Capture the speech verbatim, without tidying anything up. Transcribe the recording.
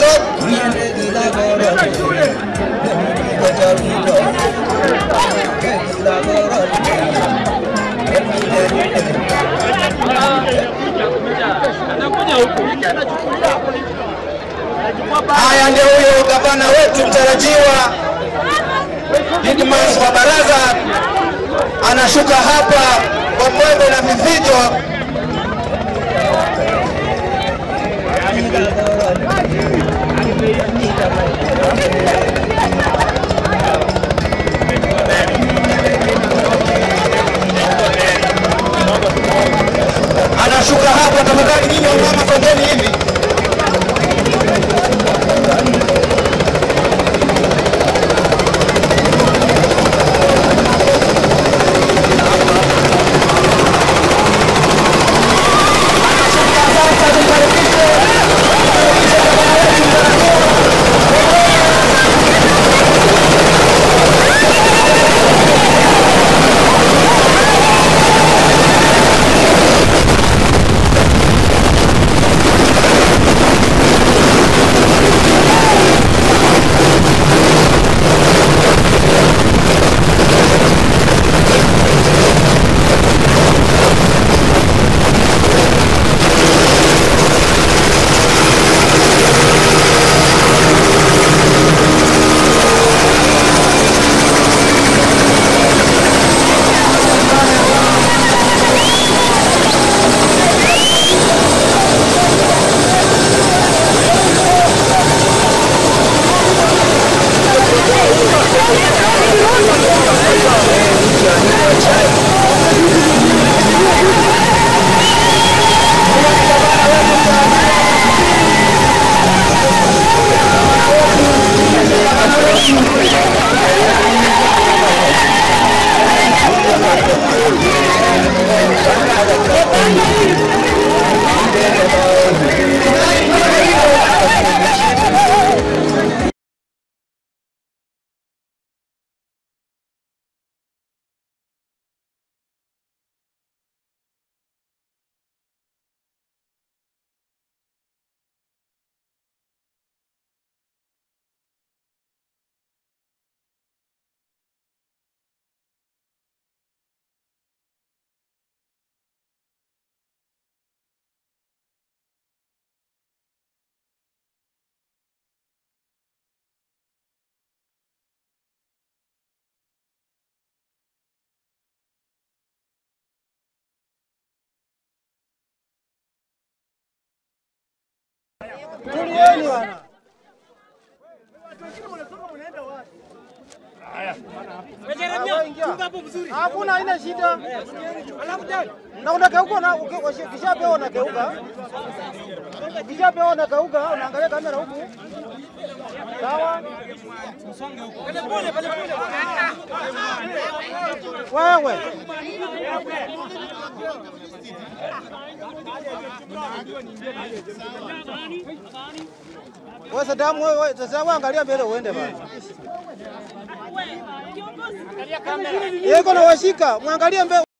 Haya ndio huyo gavana wetu mtarajiwa Didimas wa Barasa anashuka hapa kwa mwendo na vivito. Anashuka hapa, tafadhali nyinyi wamama kondeni hivi. Tulieni wana. Hakuna ina shida. Na unageuka na ukishapewa unageuka. Ukishapewa unageuka, unaangalia kamera huku. Sawa? Pole pole pole pole. Wewe. Wewe Sadamu, wewe sasa angalia mbele uende bana. Yeye kuna washika, muangalie mbele.